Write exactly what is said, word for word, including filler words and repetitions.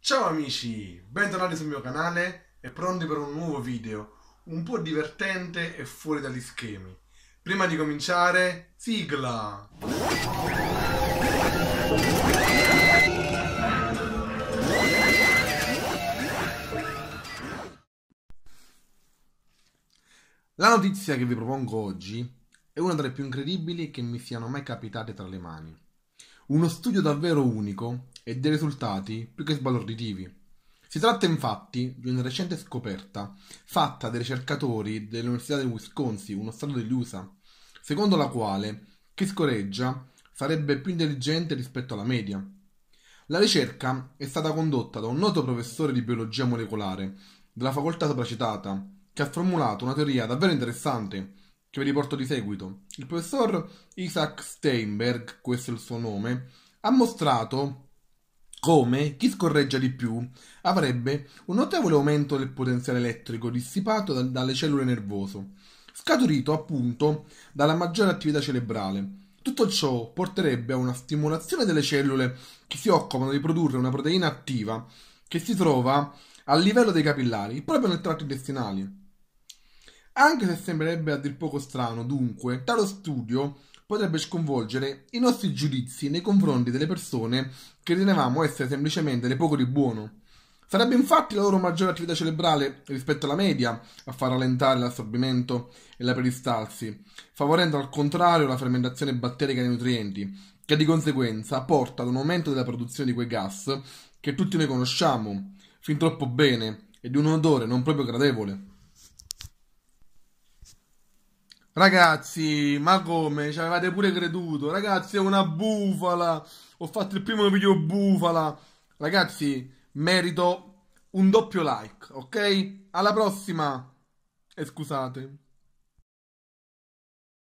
Ciao amici, bentornati sul mio canale e pronti per un nuovo video, un po' divertente e fuori dagli schemi. Prima di cominciare, sigla! La notizia che vi propongo oggi è una delle più incredibili che mi siano mai capitate tra le mani. Uno studio davvero unico e dei risultati più che sbalorditivi. Si tratta infatti di una recente scoperta fatta dai ricercatori dell'Università del Wisconsin, uno stato degli U S A, secondo la quale chi scoreggia sarebbe più intelligente rispetto alla media. La ricerca è stata condotta da un noto professore di biologia molecolare della facoltà sopracitata, che ha formulato una teoria davvero interessante che vi riporto di seguito. Il professor Isaac Steinberg, questo è il suo nome, ha mostrato come chi scorreggia di più avrebbe un notevole aumento del potenziale elettrico dissipato da- dalle cellule nervose, scaturito appunto dalla maggiore attività cerebrale. Tutto ciò porterebbe a una stimolazione delle cellule che si occupano di produrre una proteina attiva che si trova a livello dei capillari, proprio nel tratto intestinale. Anche se sembrerebbe a dir poco strano, dunque, tale studio potrebbe sconvolgere i nostri giudizi nei confronti delle persone che ritenevamo essere semplicemente le poco di buono. Sarebbe infatti la loro maggiore attività cerebrale rispetto alla media a far rallentare l'assorbimento e la peristalsi, favorendo al contrario la fermentazione batterica dei nutrienti, che di conseguenza porta ad un aumento della produzione di quei gas che tutti noi conosciamo, fin troppo bene, e di un odore non proprio gradevole. Ragazzi, ma come? Ci avevate pure creduto? Ragazzi, è una bufala! Ho fatto il primo video bufala! Ragazzi, merito un doppio like, ok? Alla prossima! E scusate.